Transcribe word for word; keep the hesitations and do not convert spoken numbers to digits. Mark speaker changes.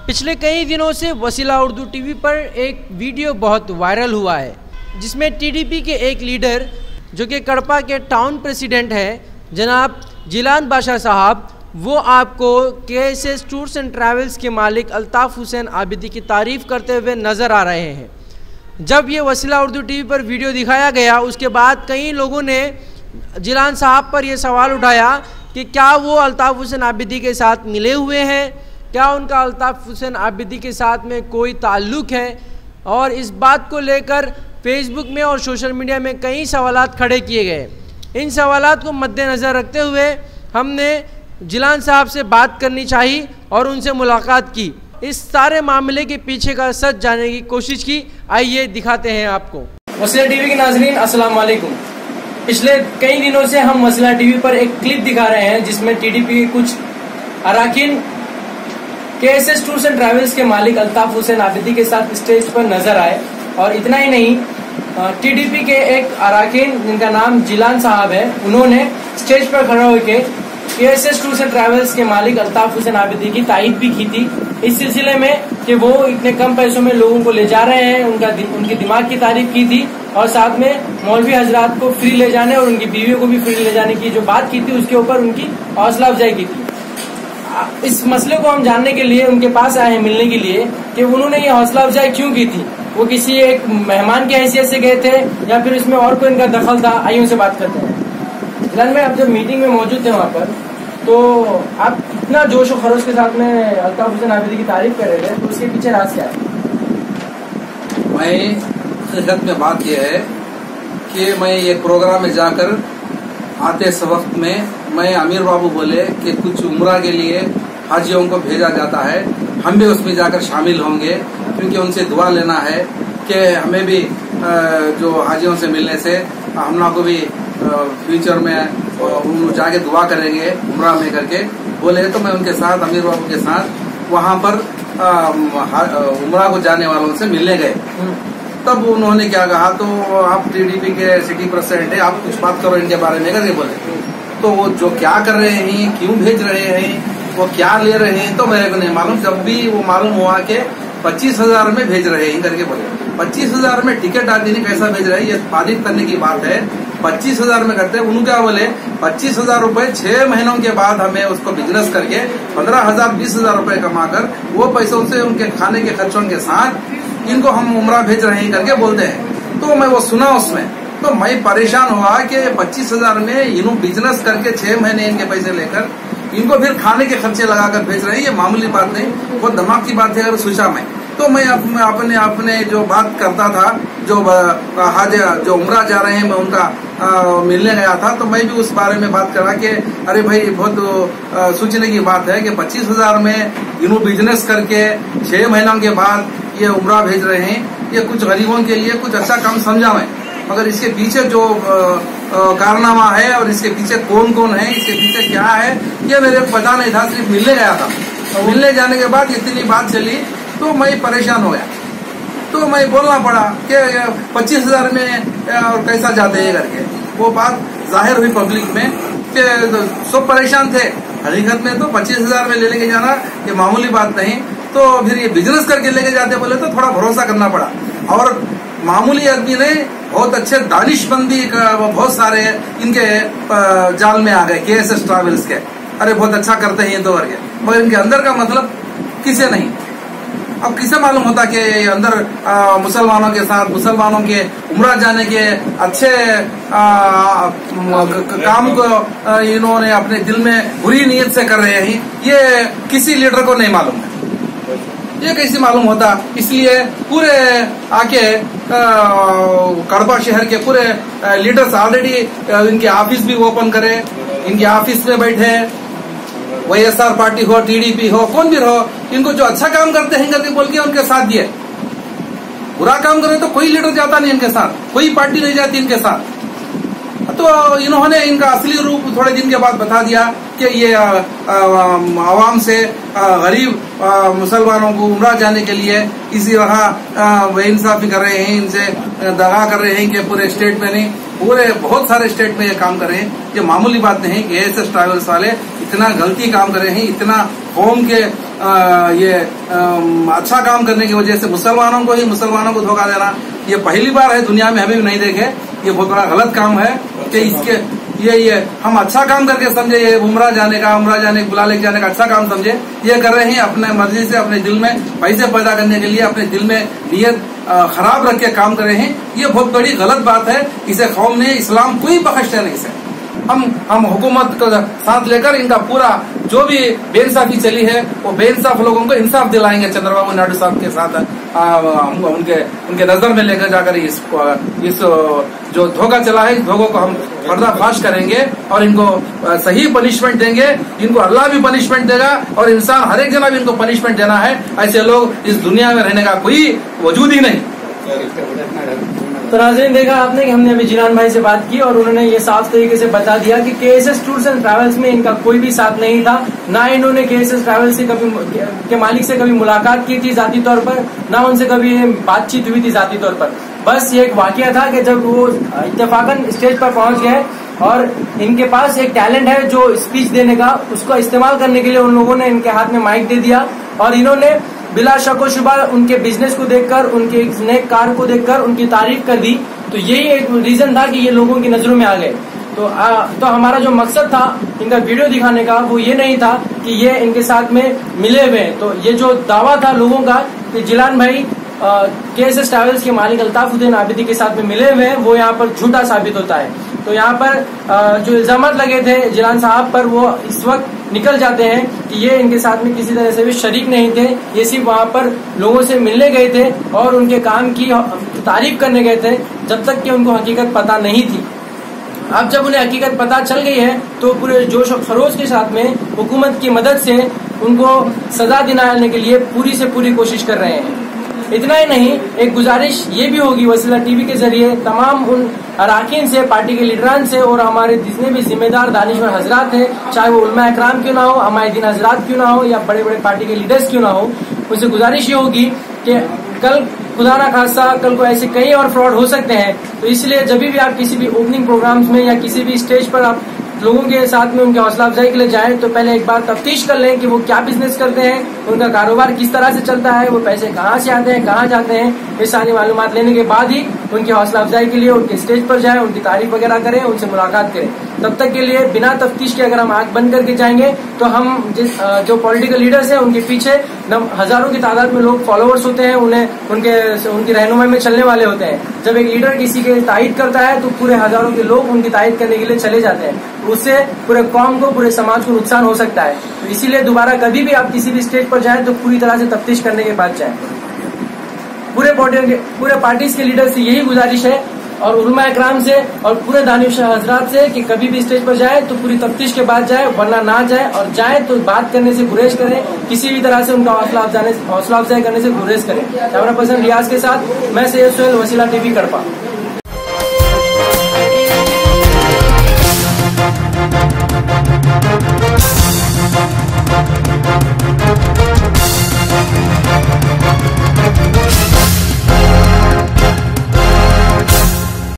Speaker 1: पिछले कई दिनों से वसीला उर्दू टीवी पर एक वीडियो बहुत वायरल हुआ है, जिसमें टीडीपी के एक लीडर जो कि कड़पा के टाउन प्रेसिडेंट है जनाब जिलान बादशाह साहब, वो आपको केएसएस टूर्स एंड ट्रैवल्स के मालिक अल्ताफ़ हुसैन आबिदी की तारीफ़ करते हुए नज़र आ रहे हैं। जब ये वसीला उर्दू टीवी पर वीडियो दिखाया गया, उसके बाद कई लोगों ने जिलान साहब पर यह सवाल उठाया कि क्या वो अल्ताफ़ हुसैन आबिदी के साथ मिले हुए हैं, क्या उनका अल्ताफ़ हुसैन आबिदी के साथ में कोई ताल्लुक़ है। और इस बात को लेकर फेसबुक में और सोशल मीडिया में कई सवालात खड़े किए गए। इन सवालात को मद्देनज़र रखते हुए हमने जिलान साहब से बात करनी चाहिए और उनसे मुलाकात की, इस सारे मामले के पीछे का सच जानने की कोशिश की। आइए दिखाते हैं आपको। वसीला टीवी के नाज़रीन, अस्सलाम वालेकुम। पिछले कई दिनों से हम वसीला टीवी पर एक क्लिप दिखा रहे हैं जिसमें टीडीपी के कुछ अरकान केएसएस टूर्स एंड ट्रैवल्स के मालिक अल्ताफ़ हुसैन आबिदी के साथ स्टेज पर नजर आए। और इतना ही नहीं, टीडीपी के एक अरकान जिनका नाम जिलान साहब है, उन्होंने स्टेज पर खड़े होकर केएसएस टूर्स एंड ट्रैवल्स के मालिक अल्ताफ़ हुसैन आबिदी की तारीफ भी की थी, इस सिलसिले में कि वो इतने कम पैसों में लोगों को ले जा रहे हैं। उनका उनके दिमाग की तारीफ की थी और साथ में मौलवी हजरात को फ्री ले जाने और उनकी बीवियों को भी फ्री ले जाने की जो बात की थी, उसके ऊपर उनकी हौसला अफजाई की थी। इस मसले को हम जानने के लिए उनके पास आए हैं, मिलने के लिए कि उन्होंने ये हौसला अफजाई क्यों की थी। वो किसी एक मेहमान की हैसियत से गए थे या फिर इसमें और कोई इनका दखल था। आइए उनसे बात करते हैं। जिलान में आप जब मीटिंग में मौजूद थे वहाँ पर, तो आप इतना जोश और खरोश के साथ में अल्ताफ़ हुसैन आबिदी की तारीफ कर रहे थे, तो उसके पीछे राज क्या है?
Speaker 2: मैं हकीकत में बात यह है कि मैं एक प्रोग्राम में जाकर आते इस वक्त में मैं अमीर बाबू बोले कि कुछ उम्रा के लिए हाजियों को भेजा जाता है, हम भी उसमें जाकर शामिल होंगे, क्योंकि उनसे दुआ लेना है कि हमें भी जो हाजियों से मिलने से हम लोग को भी फ्यूचर में उन जाके दुआ करेंगे उम्रा में करके बोले। तो मैं उनके साथ अमीर बाबू के साथ वहां पर उम्रा को जाने वालों से मिलने गए। तब उन्होंने क्या कहा, तो आप टीडीपी के सिटी प्रेसिडेंट है, आप कुछ बात करो इनके बारे में करके बोले। तो वो जो क्या कर रहे हैं, क्यों भेज रहे हैं, वो क्या ले रहे हैं, तो मेरे को नहीं मालूम। जब भी वो मालूम हुआ कि पच्चीस हजार में भेज रहे हैं करके बोले। पच्चीस हजार में टिकट आदि नहीं कैसा भेज रहे हैं, ये तारीफ करने की बात है। पच्चीस हजार में करते हैं, उन्होंने क्या बोले, पच्चीस हजार रूपये छह महीनों के बाद हमें उसको बिजनेस करके पंद्रह हजार बीस हजार रूपये कमाकर वो पैसों से उनके खाने के खर्चों के साथ इनको हम उम्रा भेज रहे हैं करके बोलते हैं। तो मैं वो सुना उसमें, तो मैं परेशान हुआ कि पच्चीस हजार में इन्हों बिजनेस करके छह महीने इनके पैसे लेकर इनको फिर खाने के खर्चे लगाकर भेज रहे हैं, ये मामूली बात नहीं, बहुत दिमाग की बात है। अगर सोचा मैं तो मैं अपने अपने जो बात करता था, जो हाज जो उम्रा जा रहे हैं, मैं उनका आ, मिलने गया था, तो मैं भी उस बारे में बात करा कि अरे भाई बहुत सोचने की बात है कि पच्चीस हजार में इन्हों बिजनेस करके छह महीनों के बाद ये उम्रा भेज रहे हैं, ये कुछ गरीबों के लिए कुछ अच्छा काम समझा मैं। मगर इसके पीछे जो कारनामा है और इसके पीछे कौन कौन है, इसके पीछे क्या है, ये मेरे को पता नहीं था। सिर्फ मिलने गया था, तो मिलने जाने के बाद इतनी बात चली तो मैं परेशान हो गया। तो मैं बोलना पड़ा कि पच्चीस हजार में और कैसा जाते हैं करके। वो बात जाहिर हुई पब्लिक में कि सब परेशान थे। हकीकत में तो पच्चीस हजार में ले लेके जाना ये मामूली बात नहीं, तो फिर ये बिजनेस करके लेके जाते बोले तो थोड़ा भरोसा करना पड़ा। और मामूली आदमी ने बहुत अच्छे दानिशमंदी बहुत सारे इनके जाल में आ गए केएसएस ट्रैवल्स के। अरे बहुत अच्छा करते हैं ये तो करके, मगर इनके अंदर का मतलब किसे नहीं। अब किसे मालूम होता कि अंदर आ, मुसलमानों के साथ मुसलमानों के उम्रा जाने के अच्छे आ, काम को आ, इन्होंने अपने दिल में बुरी नीयत से कर रहे हैं, ये किसी लीडर को नहीं मालूम है। ये कैसे मालूम होता? इसलिए पूरे आके कड़पा शहर के पूरे लीडर्स ऑलरेडी इनके ऑफिस भी ओपन करे, इनके ऑफिस में बैठे, वाईएसआर पार्टी हो, टीडीपी हो, कौन भी हो, इनको जो अच्छा काम करते हैं करके बोल के उनके साथ दिए। बुरा काम करे तो कोई लीडर जाता नहीं इनके साथ, कोई पार्टी नहीं जाती इनके साथ। तो इन्होंने इनका असली रूप थोड़े दिन के बाद बता दिया कि ये आवाम से गरीब मुसलमानों को उम्रा जाने के लिए इसी तरह बेइंसाफी कर रहे हैं, इनसे दगा कर रहे हैं कि पूरे स्टेट में नहीं, पूरे बहुत सारे स्टेट में ये काम कर रहे हैं। ये मामूली बात नहीं कि एएसएस ट्रैवल्स वाले इतना गलती काम कर रहे हैं, इतना कौम के आ, ये आ, अच्छा काम करने की वजह से मुसलमानों को ही मुसलमानों को धोखा देना, ये पहली बार है दुनिया में, हमें भी नहीं देखे। ये बहुत बड़ा गलत काम है कि इसके ये ये हम अच्छा काम करके समझे, ये उम्रा जाने का उम्रा जाने बुला लेके जाने का अच्छा काम समझे, ये कर रहे हैं अपने मर्जी से, अपने दिल में पैसे पैदा करने के लिए, अपने दिल में नियत खराब रख के काम कर रहे हैं। ये बहुत बड़ी गलत बात है। इसे कौम ने, इस्लाम कोई बख्शते नहीं इसे। हम हम हुकूमत को साथ लेकर इनका पूरा जो भी बेइंसाफी चली है वो बेइंसाफ लोगों को इंसाफ दिलाएंगे। चंद्रबाबू नायडू साहब के साथ आ, हम उनके उनके नजर में लेकर जाकर इस इस जो धोखा चला है, इस धोखों को हम पर्दाफाश करेंगे और इनको सही पनिशमेंट देंगे। इनको अल्लाह भी पनिशमेंट देगा और इंसान हर एक जना भी इनको पनिशमेंट देना है। ऐसे लोग इस दुनिया में रहने का कोई वजूद ही नहीं।
Speaker 1: तो नाज़रीन, देखा आपने कि हमने अभी जिलान भाई से बात की और उन्होंने ये साफ तरीके से बता दिया कि केएसएस टूर्स एंड ट्रैवल्स में इनका कोई भी साथ नहीं था। ना इन्होंने केएसएस ट्रैवल्स से कभी के मालिक से कभी मुलाकात की थी जाती तौर पर, ना उनसे कभी बातचीत हुई थी जाती तौर पर। बस ये एक वाकया था कि जब वो इत्तेफाकन स्टेज पर पहुंच गए और इनके पास एक टैलेंट है जो स्पीच देने का, उसको इस्तेमाल करने के लिए उन लोगों ने इनके हाथ में माइक दे दिया और इन्होंने बिला शक व शुबा उनके बिजनेस को देखकर, उनके नए कार को देखकर उनकी तारीफ कर दी। तो यही एक रीजन था कि ये लोगों की नजरों में आ गए। तो आ, तो हमारा जो मकसद था इनका वीडियो दिखाने का वो ये नहीं था कि ये इनके साथ में मिले हुए। तो ये जो दावा था लोगों का कि जिलान भाई केएसएस ट्रैवल्स के मालिक अल्ताफुद्दीन आबिदी के साथ में मिले हुए हैं, वो यहाँ पर झूठा साबित होता है। तो यहाँ पर आ, जो इल्जामात लगे थे जिलान साहब पर वो इस वक्त निकल जाते हैं कि ये इनके साथ में किसी तरह से भी शरीक नहीं थे। ये सिर्फ वहाँ पर लोगों से मिलने गए थे और उनके काम की तारीफ करने गए थे, जब तक कि उनको हकीकत पता नहीं थी। अब जब उन्हें हकीकत पता चल गई है तो पूरे जोश और खरोश के साथ में हुकूमत की मदद से उनको सजा दिलाने के लिए पूरी से पूरी कोशिश कर रहे हैं। इतना ही नहीं, एक गुजारिश ये भी होगी वसीला टीवी के जरिए तमाम उन अराकीन से, पार्टी के लीडरान से और हमारे जितने भी जिम्मेदार दानिशवर हजरात हैं, चाहे वो उलमा इकराम क्यों ना हो, हमायदीन हजरात क्यों ना हो या बड़े बड़े पार्टी के लीडर्स क्यों ना हो, उनसे गुजारिश ये होगी कि कल खुदा ना खासा कल को ऐसे कई और फ्रॉड हो सकते हैं। तो इसलिए जब भी आप किसी भी ओपनिंग प्रोग्राम्स में या किसी भी स्टेज पर आप लोगों के साथ में उनके हौसला अफजाई के लिए जाएं तो पहले एक बार तफ्तीश कर लें कि वो क्या बिजनेस करते हैं, उनका कारोबार किस तरह से चलता है, वो पैसे कहाँ से आते हैं, कहाँ जाते हैं। ये सारी मालूमात लेने के बाद ही उनकी हौसला अफजाई के लिए उनके स्टेज पर जाएं, उनकी तारीफ वगैरह करें, उनसे मुलाकात करें। तब तक के लिए बिना तफ्तीश के अगर हम आंख बंद करके जाएंगे तो हम जिस जो पॉलिटिकल लीडर्स हैं उनके पीछे हजारों की तादाद में लोग फॉलोअर्स होते हैं, उन्हें उनके उनकी रहनुमाई में चलने वाले होते हैं। जब एक लीडर किसी के तायद करता है तो पूरे हजारों के लोग उनकी तायद करने के लिए चले जाते हैं। उससे पूरे कौम को, पूरे समाज को नुकसान हो सकता है। तो इसीलिए दोबारा कभी भी आप किसी भी स्टेज पर जाएं तो पूरी तरह से तफ्तीश करने के बाद जाएं। पूरे पूरे पार्टीज के लीडर से यही गुजारिश है और उलमा इकराम से और पूरे दानिश हजरात से कि कभी भी स्टेज पर जाए तो पूरी तफ्तीश के बाद जाए, वरना ना जाए, और जाए तो बात करने से गुरेज करें, किसी भी तरह से उनका हौसला अफजाई हौसला अफजाई करने से गुरेज करें। कैमरा पर्सन रियाज के साथ मैं सैयद सुहेल, वसीला टीवी कड़पा।